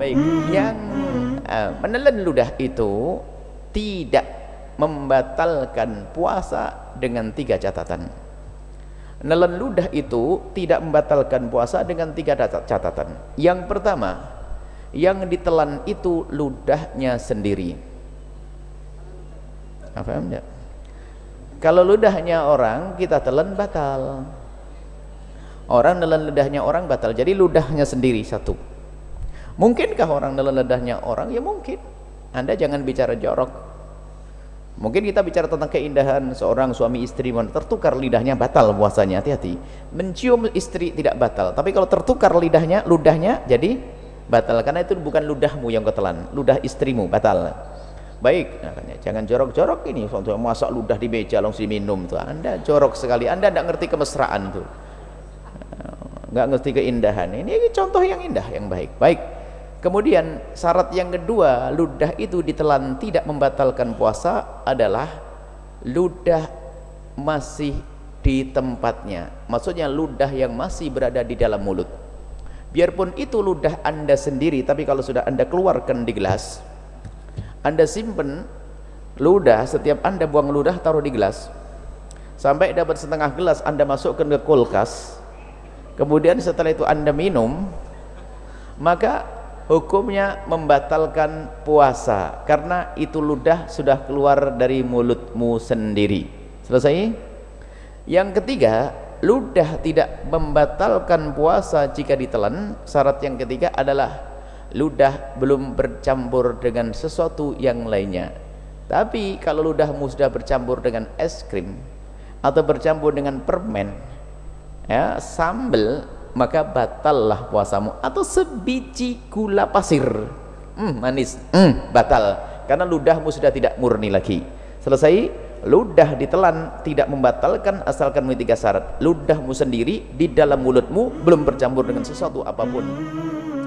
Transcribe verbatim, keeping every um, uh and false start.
Baik, yang uh, menelan ludah itu tidak membatalkan puasa dengan tiga catatan. Menelan ludah itu tidak membatalkan puasa dengan tiga catatan. Yang pertama, yang ditelan itu ludahnya sendiri. Apa enggak? Kalau ludahnya orang kita telan batal. Orang nelan ludahnya orang batal. Jadi ludahnya sendiri satu. Mungkinkah orang nelan ludahnya orang? Ya mungkin. Anda jangan bicara jorok. Mungkin kita bicara tentang keindahan seorang suami istri, tertukar lidahnya batal puasanya, hati-hati. Mencium istri tidak batal, tapi kalau tertukar lidahnya, ludahnya jadi batal, karena itu bukan ludahmu yang ketelan, ludah istrimu batal. Baik, nah, jangan jorok-jorok ini, contohnya masak ludah di meja langsung minum tuh. Anda jorok sekali, Anda tidak ngerti kemesraan tuh, nggak ngerti keindahan. Ini contoh yang indah, yang baik. Baik. Kemudian syarat yang kedua, ludah itu ditelan tidak membatalkan puasa adalah ludah masih di tempatnya. Maksudnya ludah yang masih berada di dalam mulut. Biarpun itu ludah Anda sendiri, tapi kalau sudah Anda keluarkan di gelas, Anda simpen ludah, setiap Anda buang ludah taruh di gelas. Sampai dapat setengah gelas Anda masukkan ke kulkas. Kemudian setelah itu Anda minum, maka hukumnya membatalkan puasa karena itu ludah sudah keluar dari mulutmu sendiri. Selesai? Yang ketiga, ludah tidak membatalkan puasa jika ditelan. Syarat yang ketiga adalah ludah belum bercampur dengan sesuatu yang lainnya. Tapi kalau ludahmu sudah bercampur dengan es krim atau bercampur dengan permen, ya, sambal, maka batallah puasamu. Atau sebiji gula pasir, hmm, manis, hmm, batal, karena ludahmu sudah tidak murni lagi. Selesai? Ludah ditelan tidak membatalkan asalkan memenuhi tiga syarat. Ludahmu sendiri di dalam mulutmu belum bercampur dengan sesuatu apapun.